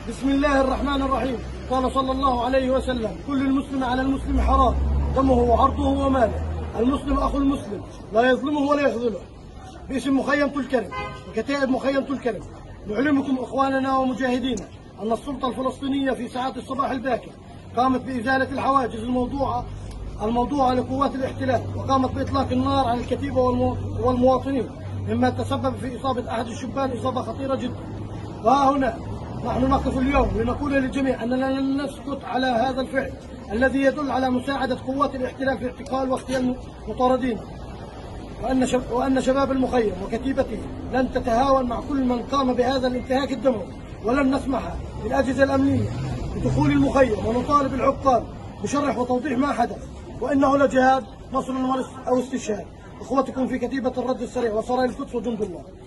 بسم الله الرحمن الرحيم. قال صلى الله عليه وسلم: كل المسلم على المسلم حرام، دمه وعرضه وماله. المسلم أخو المسلم، لا يظلمه ولا يخذله. باسم مخيم طول كرم وكتائب مخيم طول كرم نعلمكم إخواننا ومجاهدينا أن السلطة الفلسطينية في ساعات الصباح الباكر قامت بإزالة الحواجز الموضوعة لقوات الاحتلال، وقامت بإطلاق النار على الكتيبة والمواطنين، مما تسبب في إصابة أحد الشبان إصابة خطيرة جدا. وها هنا نحن نقف اليوم لنقول للجميع أننا لن نسكت على هذا الفعل الذي يدل على مساعدة قوات الاحتلال في اعتقال واغتيال المطاردين، وأن شباب المخيم وكتيبته لن تتهاون مع كل من قام بهذا الانتهاك الدموي، ولن نسمح للأجهزة الأمنية بدخول المخيم، ونطالب العقاب بشرح وتوضيح ما حدث، وإنه لجهاد نصر أو استشهاد. إخوتكم في كتيبة الرد السريع وسرايا القدس وجند الله.